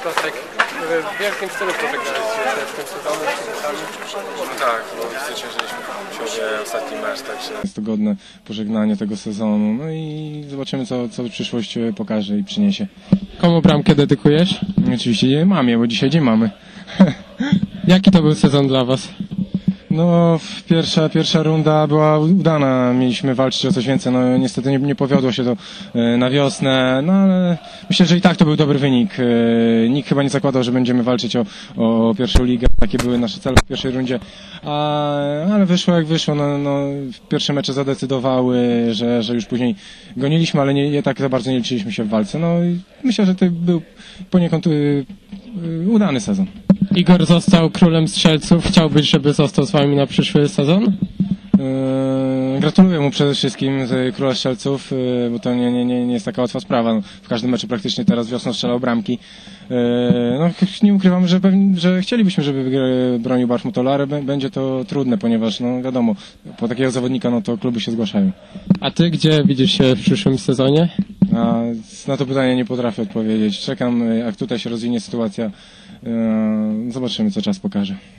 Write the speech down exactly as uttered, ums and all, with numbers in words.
Piotrek, w wielkim stylu pożegnaliście się w tym sezonie. No tak, bo zwyciężyliśmy sobie ostatni mecz, także... Jest to godne pożegnanie tego sezonu, no i zobaczymy, co, co przyszłość pokaże i przyniesie. Komu bramkę dedykujesz? Oczywiście mamie, bo dzisiaj dzień mamy. Jaki to był sezon dla was? No, pierwsza, pierwsza runda była udana, mieliśmy walczyć o coś więcej, no niestety nie, nie powiodło się to na wiosnę, no ale myślę, że i tak to był dobry wynik. Nikt chyba nie zakładał, że będziemy walczyć o, o pierwszą ligę, takie były nasze cele w pierwszej rundzie, a, ale wyszło jak wyszło, no, no, pierwsze mecze zadecydowały, że, że już później goniliśmy, ale nie, nie tak za bardzo nie liczyliśmy się w walce, no i myślę, że to był poniekąd udany sezon. Igor został królem strzelców. Chciałbyś, żeby został z wami na przyszły sezon? Yy, gratuluję mu przede wszystkim z króla strzelców, yy, bo to nie, nie, nie jest taka łatwa sprawa. No, w każdym meczu praktycznie teraz wiosną strzelał bramki. Yy, no, nie ukrywam, że, pewnie, że chcielibyśmy, żeby bronił Bartmutola, ale będzie to trudne, ponieważ no, wiadomo, po takiego zawodnika no, to kluby się zgłaszają. A ty gdzie widzisz się w przyszłym sezonie? A, na to pytanie nie potrafię odpowiedzieć. Czekam, jak tutaj się rozwinie sytuacja. Yy, zobaczymy, co czas pokaże.